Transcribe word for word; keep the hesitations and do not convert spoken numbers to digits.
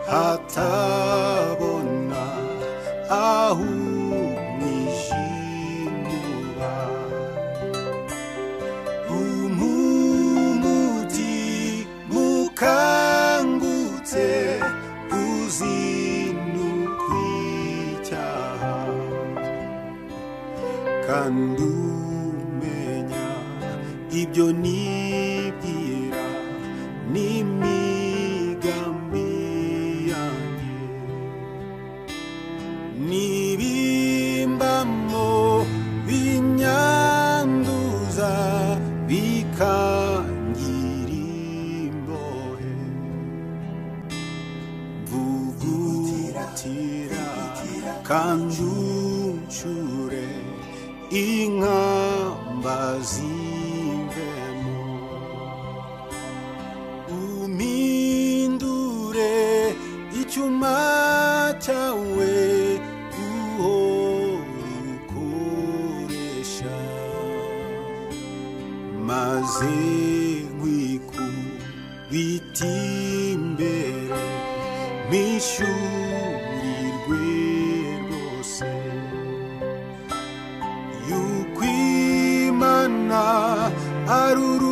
hatabona aho umwijima umumuti mukangutse uzinukwicaha kandi umenya ibyo nibwira n'imigambi yanjye nibimbamo binyanduza bikangira imbohe mvugutira kandi uncure inkamba zimvemo umindure icyuma cyawe uhora ukoresha maze nkwikubita imbere mishurirwe rwose yuko Imana ari